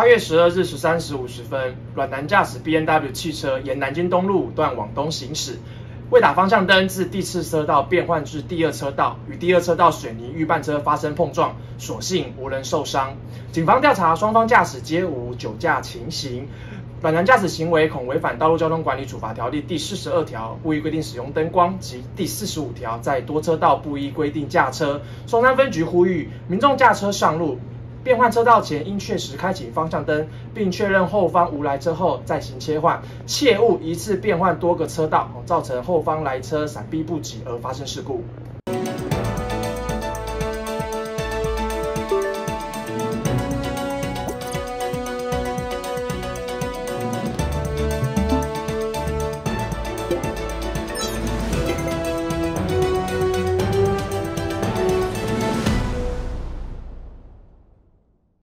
8月12日13时50分，阮男驾驶 BMW 汽车沿南京东路5段往东行驶，未打方向灯，自第4车道变换至第2车道，与第2车道水泥预拌车发生碰撞，所幸无人受伤。警方调查，双方驾驶皆无酒驾情形。阮男驾驶行为恐违反《道路交通管理处罚条例》第42条，不依规定使用灯光及第45条，在多车道不依规定驾车。松山分局呼吁民众驾车上路，变换车道前应确实开启方向灯，并确认后方无来车后再行切换，切勿一次变换多个车道，造成后方来车闪避不及而发生事故。